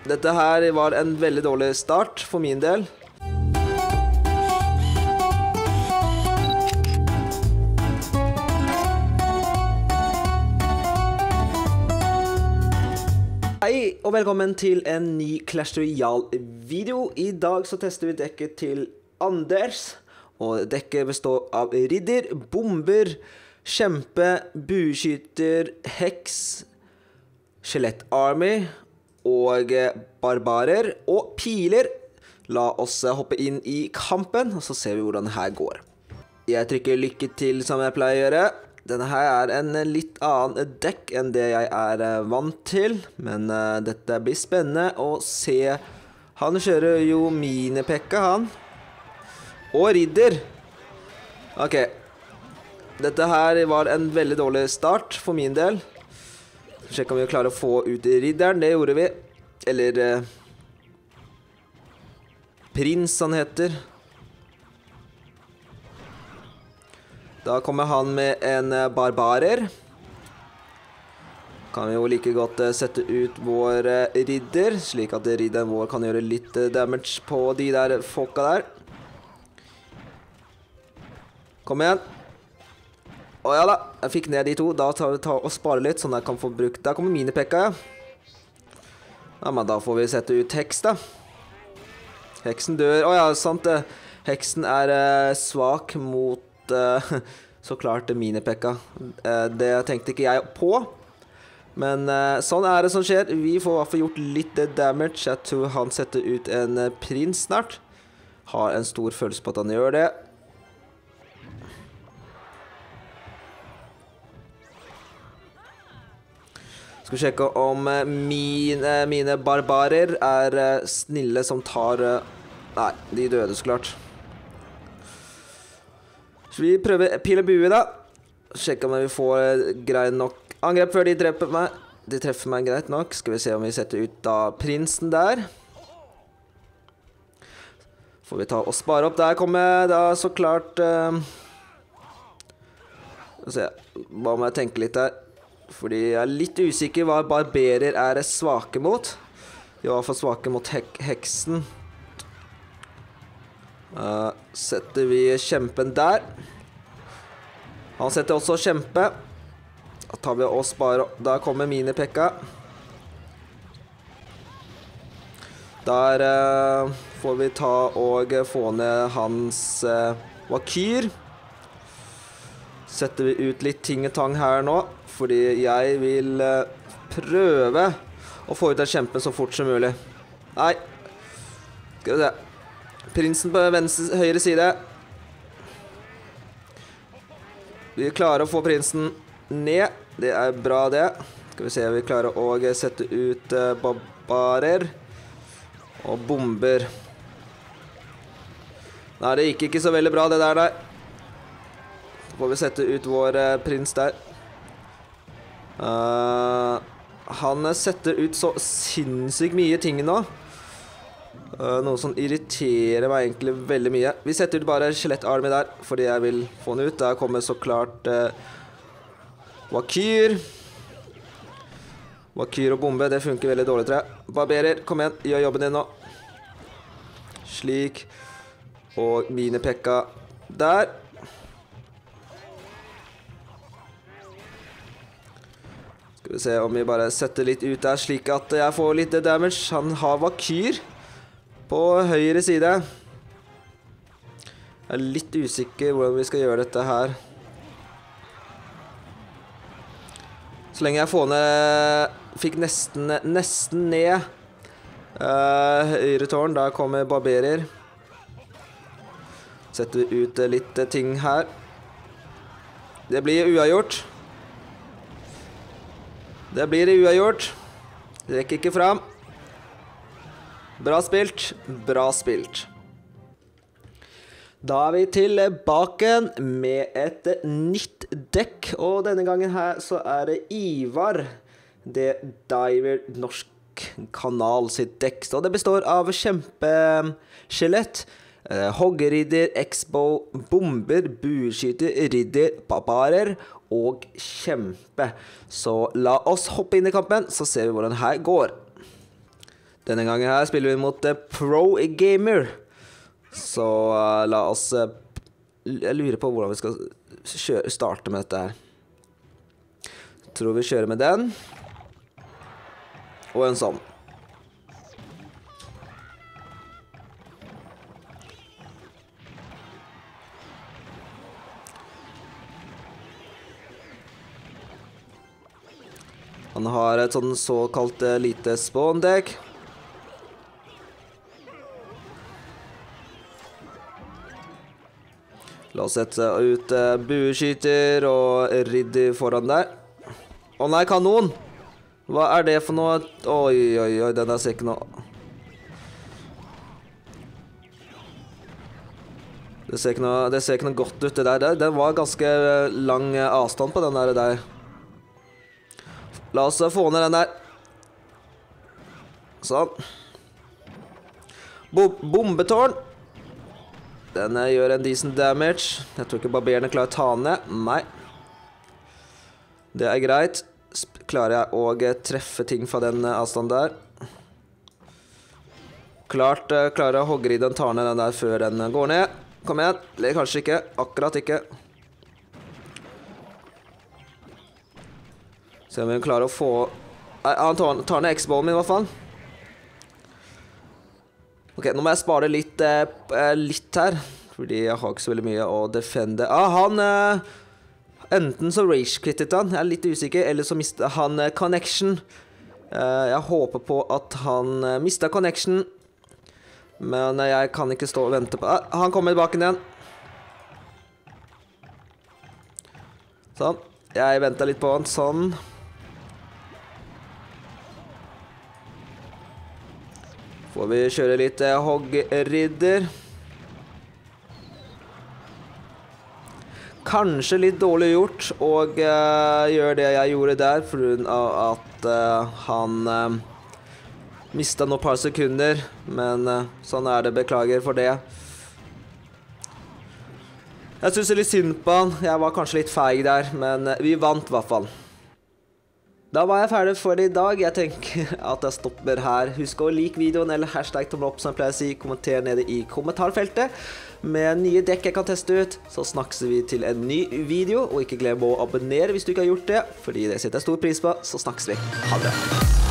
Dette her var en veldig dårlig start for min del. Hei og velkommen til en ny Clash Royale-video. I dag så tester vi dekket til Anders. Og dekket består av ridder, bomber, kjempe, bueskytter, heks, skjelett-army og barbarer og piler. La oss hoppe inn i kampen, og så ser vi hvordan det her går. Jeg trykker lykke til som jeg pleier å gjøre. Denne her er en litt annen dekk enn det jeg er vant til, men dette blir spennende å se. Han kjører jo minepekka, han. Og ridder. Ok. Dette her var en veldig dårlig start for min del. Sjekk om vi klarer å få ut ridderen. Det gjorde vi. Eller prins han heter. Da kommer han med en barbarer. Kan vi jo like godt sette ut vår ridder, slik at ridderen vår kan gjøre litt damage på de der folka der. Kom igjen. Å ja da, jeg fikk ned de to. Da tar vi og sparer litt, sånn at jeg kan få brukt. Der kommer minepekka, ja. Ja, men da får vi sette ut heks, da. Heksen dør. Å ja, sant det. Heksen er svak mot så klart minepekka. Det tenkte ikke jeg på. Men sånn er det som skjer. Vi får i hvert fall gjort litt damage. Jeg tror han setter ut en prins snart. Har en stor følelse på at han gjør det. Skal vi sjekke om mine barbarer er snille som tar... Nei, de døde så klart. Så vi prøver pil og bue da. Sjekke om vi får greit nok angrep før de dreper meg. De treffer meg greit nok. Skal vi se om vi setter ut da prinsen der. Får vi ta og spare opp. Der kommer da så klart... Se, hva må jeg tenke litt her? Fordi jeg er litt usikker hva barberer er svake mot. De er i hvert fall svake mot heksen. Setter vi kjempen der. Han setter også kjempe. Da tar vi og sparer. Da kommer minepekka. Der får vi ta og få ned hans vakyr. Setter vi ut litt ting og tang her nå, fordi jeg vil prøve å få ut den kjempen så fort som mulig. Nei. Skal vi se. Prinsen på høyre side. Vi klarer å få prinsen ned. Det er bra det. Skal vi se, vi klarer å sette ut barbarer og bomber. Nei, det gikk ikke så veldig bra det der, nei. Så får vi sette ut vår prins der. Han setter ut så sinnssykt mye ting nå. Noe som irriterer meg egentlig veldig mye. Vi setter ut bare skjelett-army der, fordi jeg vil få den ut. Der kommer så klart vakyr. Vakyr og bombe, det funker veldig dårlig, tror jeg. Barberer, kom igjen, gjør jobben din nå. Slik. Og minepekka der. Skal vi se om vi bare setter litt ut der, slik at jeg får litt damage. Han har vakyr på høyre side. Jeg er litt usikker hvordan vi skal gjøre dette her. Så lenge jeg får ned... Fikk nesten ned høyre tårn. Der kommer barberer. Setter vi ut litt ting her. Det blir uavgjort. Det blir uavgjort. Rekker ikke fram. Bra spilt. Bra spilt. Da er vi tilbake med et nytt dekk. Og denne gangen her så er det Ivar, det Diver Norsk Kanal sitt dekk. Så det består av kjempeskjelett, hoggeridder, expo, bomber, bueskyter, ridder, barbarer og kjempe. Så la oss hoppe inn i kampen, så ser vi hvordan det her går. Denne gangen her spiller vi mot Pro Gamer. Så la oss... Jeg lurer på hvordan vi skal starte med dette her. Tror vi kjører med den. Og en sånn. Han har et sånn såkalt lite spawn-dekk. La oss sette ut bueskyter og ridder foran der. Å nei, kanon! Hva er det for noe? Oi, oi, oi, den der ser ikke noe... Det ser ikke noe godt ut det der. Det var ganske lang avstand på den der. La oss få ned den der. Sånn. Bombetårn. Den gjør en decent damage. Jeg tror ikke barberene klarer å ta ned. Nei. Det er greit. Klarer jeg å treffe ting fra den avstand der? Klarer jeg å hogge i den, tar ned den der før den går ned. Kom igjen. Eller kanskje ikke. Akkurat ikke. Se om vi klarer å få... Nei, han tar ned X-ballen min i hvert fall. Ok, nå må jeg spare litt her. Fordi jeg har ikke så veldig mye å defende. Han... enten så rage-quittet han. Jeg er litt usikker. Eller så mistet han connection. Jeg håper på at han mistet connection. Men jeg kan ikke stå og vente på... han kommer tilbake igjen. Sånn. Jeg ventet litt på han. Sånn. Får vi kjøre litt hoggridder. Kanskje litt dårlig gjort og gjøre det jeg gjorde der, for grunn av at han mistet noen par sekunder, men sånn er det, beklager for det. Jeg synes det er litt synd på han, jeg var kanskje litt feig der, men vi vant i hvert fall. Da var jeg ferdig for i dag. Jeg tenker at jeg stopper her. Husk å like videoen eller hashtag tommel opp, som jeg pleier å si. Kommenter nede i kommentarfeltet med nye dekk jeg kan teste ut. Så snakkes vi til en ny video, og ikke glem å abonnere hvis du ikke har gjort det, fordi det setter jeg stor pris på. Så snakkes vi. Ha det.